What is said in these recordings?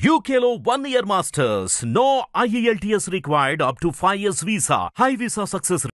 UKLO 1 year masters. No IELTS required up to 5 years visa. High visa success.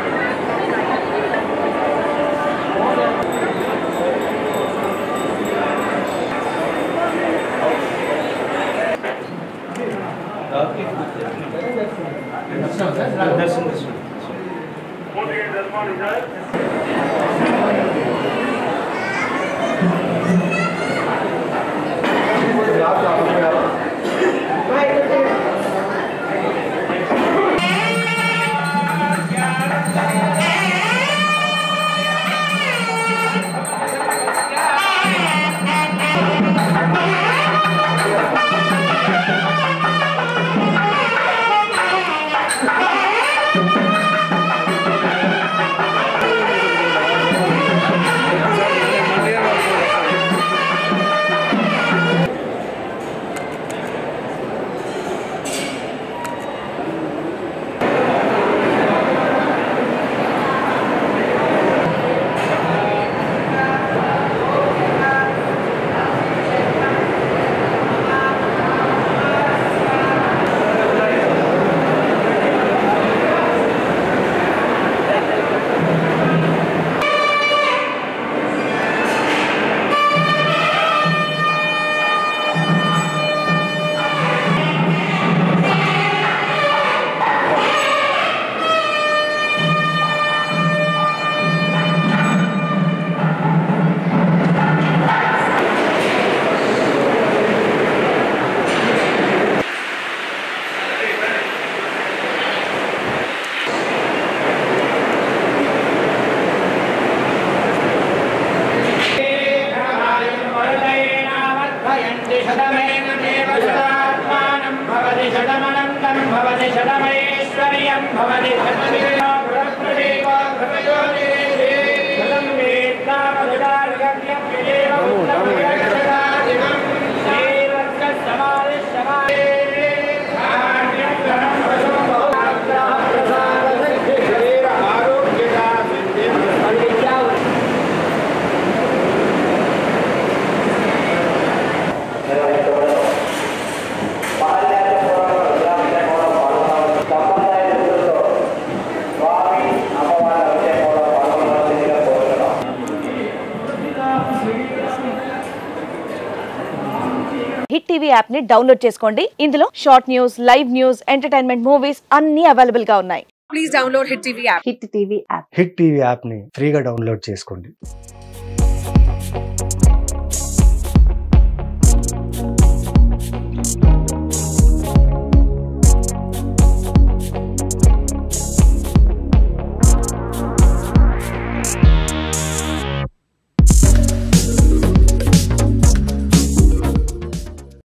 Hit TV app ని download చేసుకోండి. ఇందులో short news, live news, entertainment movies అన్ని available గా ఉన్నాయి. Please download Hit TV app. Hit TV app Hit TV app ని ఫ్రీగా download చేసుకోండి.